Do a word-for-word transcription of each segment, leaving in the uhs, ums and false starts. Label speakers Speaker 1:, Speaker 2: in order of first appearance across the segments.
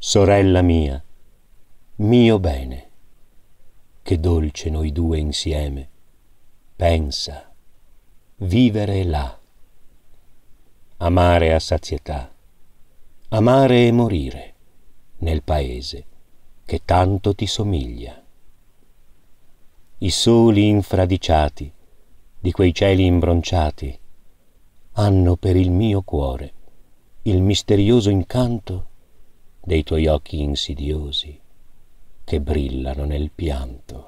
Speaker 1: Sorella mia, mio bene, che dolce noi due insieme, pensa, vivere là, amare a sazietà, amare e morire nel paese che tanto ti somiglia. I soli infradiciati di quei cieli imbronciati hanno per il mio cuore il misterioso incanto dei tuoi occhi insidiosi che brillano nel pianto.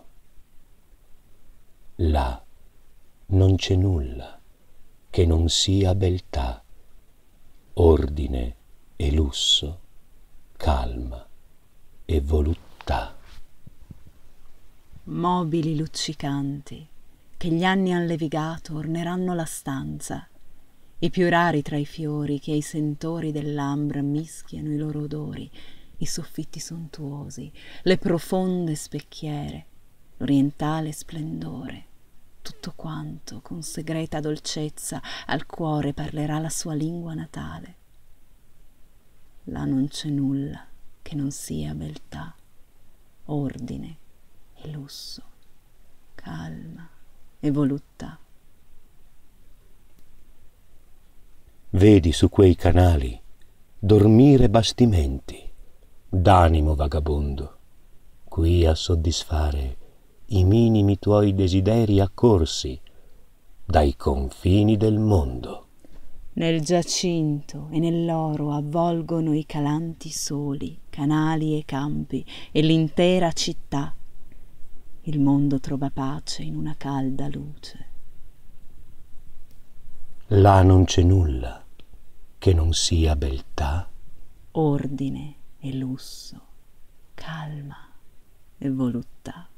Speaker 1: Là non c'è nulla che non sia beltà, ordine e lusso, calma e voluttà.
Speaker 2: Mobili luccicanti che gli anni han levigato orneranno la stanza, i più rari tra i fiori che ai sentori dell'ambra mischiano i loro odori, i soffitti sontuosi, le profonde specchiere, l'orientale splendore, tutto quanto con segreta dolcezza al cuore parlerà la sua lingua natale. Là non c'è nulla che non sia beltà, ordine e lusso, calma e voluttà.
Speaker 1: Vedi su quei canali dormire bastimenti d'animo vagabondo, qui a soddisfare i minimi tuoi desideri accorsi dai confini del mondo.
Speaker 2: Nel giacinto e nell'oro avvolgono i calanti soli, canali e campi e l'intera città. Il mondo trova pace in una calda luce.
Speaker 1: Là non c'è nulla che non sia beltà,
Speaker 2: ordine e lusso, calma e voluttà.